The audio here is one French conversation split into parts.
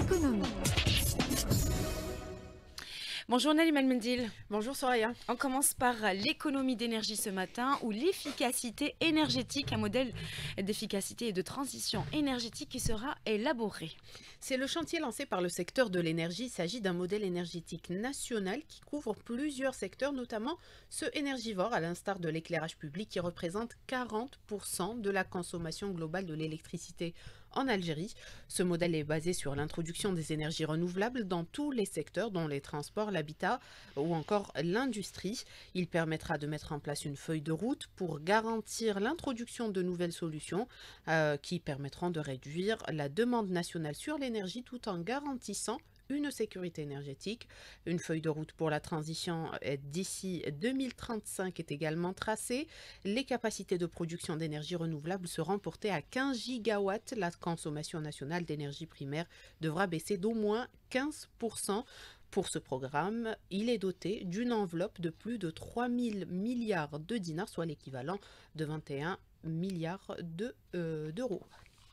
l'économie. Bonjour Nalim Mendil. Bonjour Soraya. On commence par l'économie d'énergie ce matin ou l'efficacité énergétique, un modèle d'efficacité et de transition énergétique qui sera élaboré. C'est le chantier lancé par le secteur de l'énergie. Il s'agit d'un modèle énergétique national qui couvre plusieurs secteurs, notamment ceux énergivores, à l'instar de l'éclairage public qui représente 40% de la consommation globale de l'électricité en Algérie. Ce modèle est basé sur l'introduction des énergies renouvelables dans tous les secteurs, dont les transports, l'habitat ou encore l'industrie. Il permettra de mettre en place une feuille de route pour garantir l'introduction de nouvelles solutions qui permettront de réduire la demande nationale sur l'énergie tout en garantissant une sécurité énergétique. Une feuille de route pour la transition d'ici 2035 est également tracée. Les capacités de production d'énergie renouvelable seront portées à 15 gigawatts. La consommation nationale d'énergie primaire devra baisser d'au moins 15%. Pour ce programme, il est doté d'une enveloppe de plus de 3 000 milliards de dinars, soit l'équivalent de 21 milliards d'euros.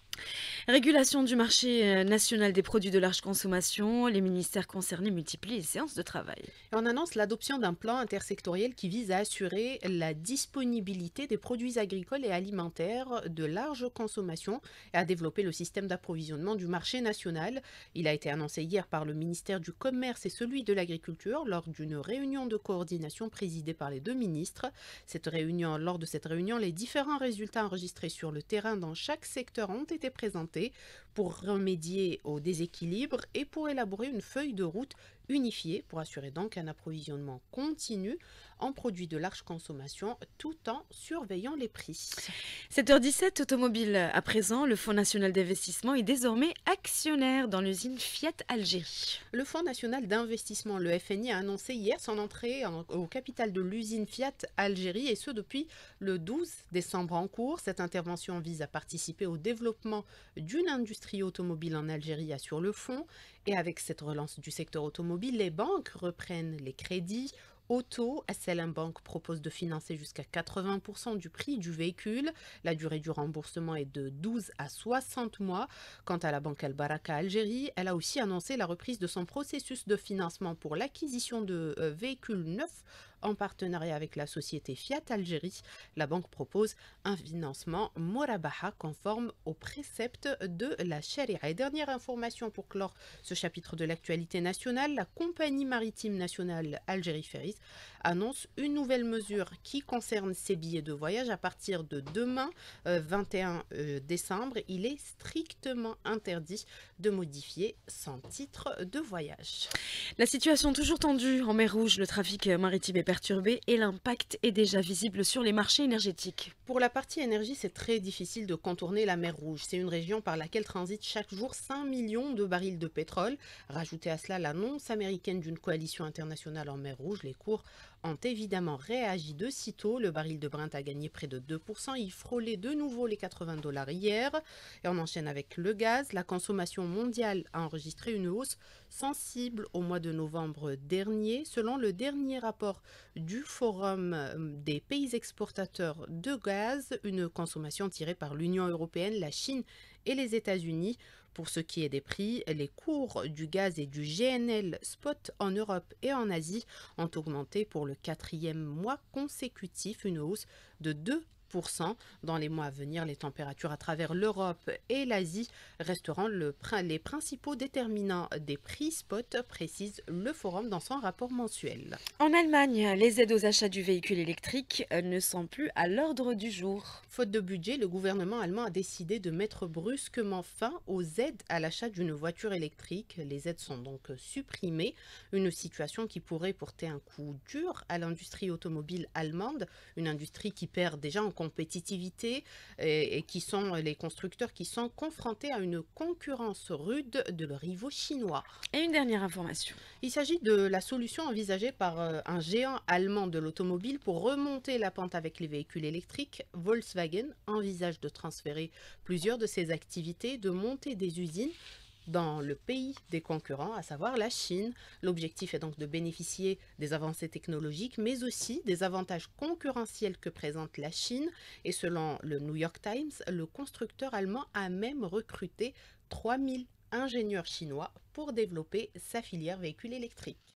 Régulation du marché national des produits de large consommation, les ministères concernés multiplient les séances de travail. On annonce l'adoption d'un plan intersectoriel qui vise à assurer la disponibilité des produits agricoles et alimentaires de large consommation et à développer le système d'approvisionnement du marché national. Il a été annoncé hier par le ministère du Commerce et celui de l'Agriculture lors d'une réunion de coordination présidée par les deux ministres. Lors de cette réunion, les différents résultats enregistrés sur le terrain dans chaque secteur ont été présentés pour remédier au déséquilibre et pour élaborer une feuille de route unifiée pour assurer donc un approvisionnement continu en produits de large consommation tout en surveillant les prix. 7h17, automobile à présent, le Fonds national d'investissement est désormais actionnaire dans l'usine Fiat Algérie. Le Fonds national d'investissement, le FNI, a annoncé hier son entrée au capital de l'usine Fiat Algérie et ce depuis le 12 décembre en cours. Cette intervention vise à participer au développement d'une industrie automobile en Algérie, assure le fonds. Et avec cette relance du secteur automobile, les banques reprennent les crédits auto. SLM Bank propose de financer jusqu'à 80% du prix du véhicule. La durée du remboursement est de 12 à 60 mois. Quant à la banque Al Baraka Algérie, elle a aussi annoncé la reprise de son processus de financement pour l'acquisition de véhicules neufs en partenariat avec la société Fiat Algérie. La banque propose un financement Morabaha conforme aux préceptes de la Sharia. Et dernière information pour clore ce chapitre de l'actualité nationale, la compagnie maritime nationale Algérie Ferries annonce une nouvelle mesure qui concerne ses billets de voyage. À partir de demain, 21 décembre, il est strictement interdit de modifier son titre de voyage. La situation toujours tendue en mer Rouge, le trafic maritime est perturbé et l'impact est déjà visible sur les marchés énergétiques. Pour la partie énergie, c'est très difficile de contourner la mer Rouge. C'est une région par laquelle transitent chaque jour 5 millions de barils de pétrole. Rajoutez à cela l'annonce américaine d'une coalition internationale en mer Rouge. Les cours ont évidemment réagi de sitôt. Le baril de Brent a gagné près de 2%. Il frôlait de nouveau les 80 $ hier. Et on enchaîne avec le gaz. La consommation mondiale a enregistré une hausse sensible au mois de novembre dernier. Selon le dernier rapport du Forum des pays exportateurs de gaz, une consommation tirée par l'Union européenne, la Chine et les États-Unis. Pour ce qui est des prix, les cours du gaz et du GNL spot en Europe et en Asie ont augmenté pour le 4e mois consécutif, une hausse de 2%. Dans les mois à venir, les températures à travers l'Europe et l'Asie resteront les principaux déterminants des prix spot, précise le Forum dans son rapport mensuel. En Allemagne, les aides aux achats du véhicule électrique ne sont plus à l'ordre du jour. Faute de budget, le gouvernement allemand a décidé de mettre brusquement fin aux aides à l'achat d'une voiture électrique. Les aides sont donc supprimées, une situation qui pourrait porter un coup dur à l'industrie automobile allemande, une industrie qui perd déjà en compétitivité et qui sont les constructeurs qui sont confrontés à une concurrence rude de leurs rivaux chinois. Et une dernière information. Il s'agit de la solution envisagée par un géant allemand de l'automobile pour remonter la pente avec les véhicules électriques. Volkswagen envisage de transférer plusieurs de ses activités, de monter des usines dans le pays des concurrents, à savoir la Chine. L'objectif est donc de bénéficier des avancées technologiques, mais aussi des avantages concurrentiels que présente la Chine. Et selon le New York Times, le constructeur allemand a même recruté 3000 ingénieur chinois pour développer sa filière véhicule électrique.